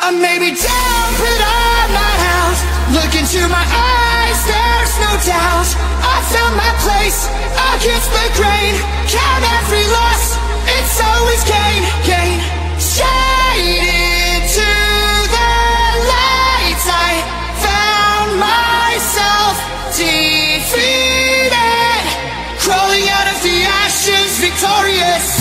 I may be down, but I'm not out. Look into my eyes, there's no doubt. I found my place against the grain. Count every loss, it's always gain, gain. Straight into the lights, I found myself defeated, crawling out of the ashes, victorious.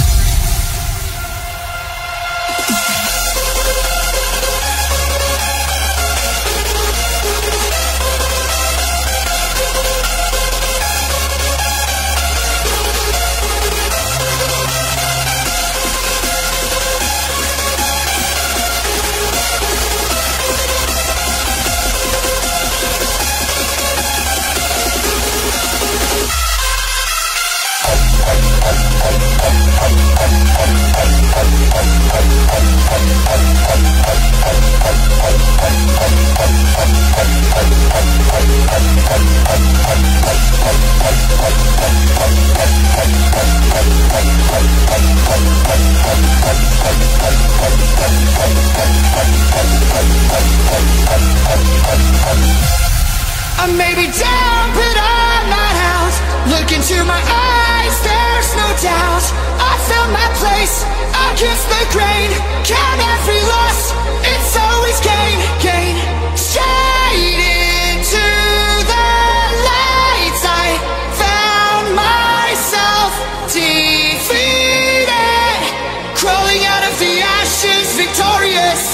I may be down, but I'm not out. Look into my eyes, there's no doubt. I found my place against the grain. Count every loss, it's always gain, gain. Straight into the lights, I found myself defeated, crawling out of the ashes, victorious.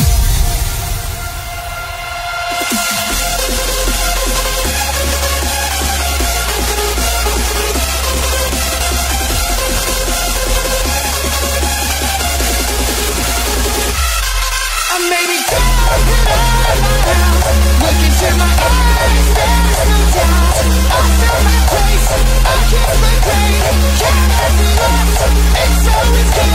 Maybe down, but I'm not out. Look into my eyes, there's no doubt. I found my place against the grain. Count every loss, it's always gain.